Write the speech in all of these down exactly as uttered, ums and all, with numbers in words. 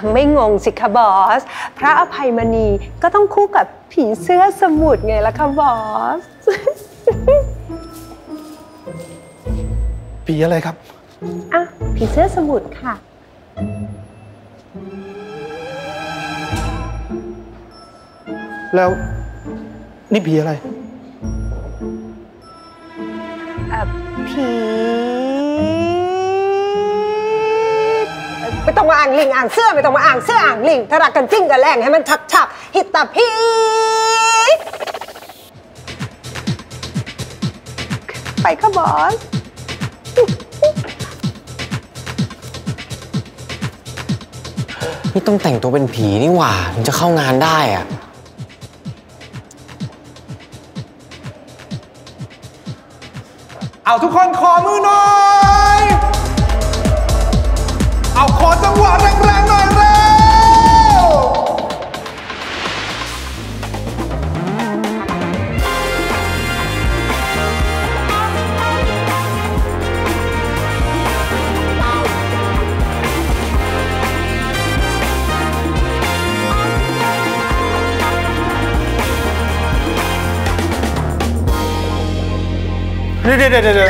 ไม่งงสิคะบอสพระอภัยมณีก็ต้องคู่กับผีเสื้อสมุทรไงล่ะคะบอสผีอะไรครับอ่ะผีเสื้อสมุทรค่ะแล้วนี่ผีอะไรอ่ะผีไม่ต้องมาอ่างลิงอ่างเสื้อไม่ต้องมาอ่างเสื้ออ่างลิงถ้ารักกันจริงกันแรงให้มันชักชักหิตตาพีไปค่ะบอสนี่ต้องแต่งตัวเป็นผีนี่หว่าถึงจะเข้างานได้อะเอาทุกคนขอมือหน่อยเอาขอจังหวะแรงๆหน่อยเร็วเดี๋ยวเดี๋ยวเดี๋ยว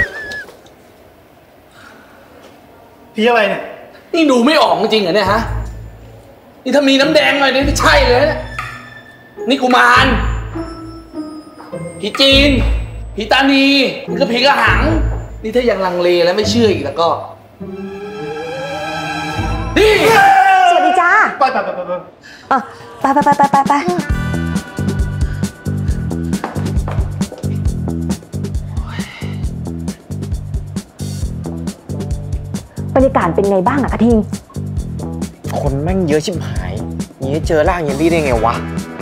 ผีอะไรเนี่ยนี่ดูไม่ออกจริงเหรอเนี่ยฮะนี่ถ้ามีน้ำแดงหน่อยนี่ไม่ใช่เลยนะนี่กุมารผีจีนผีตานีนี่ก็ผีกระหังนี่ถ้ายังลังเลแล้วไม่เชื่ออีกแล้วก็นี่สวัสดีจ้าไปไปไปไปไปอ่ะไปไปไปไปไปไปบรรยากาศเป็นไงบ้างอะกระทิงคนแม่งเยอะชิบหายนี้เจอร่างเยลลี่ได้ไงวะ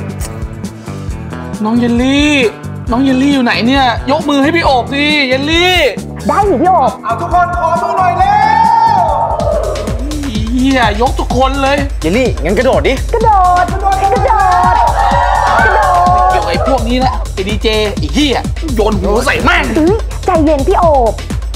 น้องเยลลี่น้องเยลลี่อยู่ไหนเนี่ยยกมือให้พี่โอบสิเยลลี่ได้สิพี่โอบเอาทุกคนขอมือหน่อยเร็วเฮียยกทุกคนเลยเยลลี่งั้นกระโดดดิกระโดดกระโดดกระโดดกระโดดเกี่ยวกับไอ้พวกนี้แหละไอ้ดีเจไอ้เฮียโยนหัวใส่แม่งใจเย็นพี่โอบ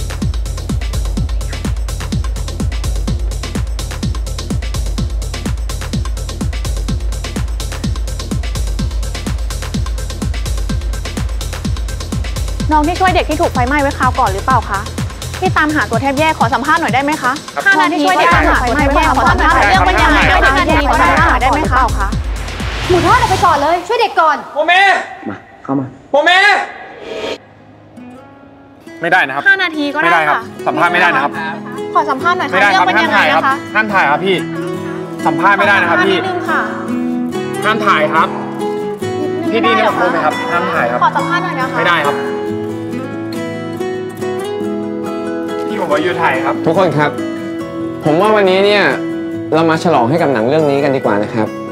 น้องที่ช่วยเด็กที่ถูกไฟไหม้ไว้คราวก่อนหรือเปล่าคะที่ตามหาตัวแทบแย่ขอสัมภาษณ์หน่อยได้ไหมคะห้านาทีที่ช่วยเด็กตามหาตัวแทบแย่ขอสัมภาษณ์เรื่องเป็นยังไงได้ห้านาทีขอสัมภาษณ์หน่อยได้ไหมคะหมูทอดออกไปก่อนเลยช่วยเด็กก่อนโมเมมาเข้ามาโมเมไม่ได้นะครับห้านาทีก็ได้ค่ะสัมภาษณ์ไม่ได้นะครับขอสัมภาษณ์หน่อยค่ะเรื่องเป็นยังไงนะคะห้ามถ่ายครับพี่สัมภาษณ์ไม่ได้นะครับพี่ห้ามถ่ายครับพี่ดีนี่มาพูดไหมครับห้ามถ่ายครับขอสัมภาษณ์หน่อยนะคะไม่ได้ครับพี่ผมว่าอยู่ถ่ายครับทุกคนครับผมว่าวันนี้เนี่ยเรามาฉลองให้กับหนังเรื่องนี้กันดีกว่านะครับ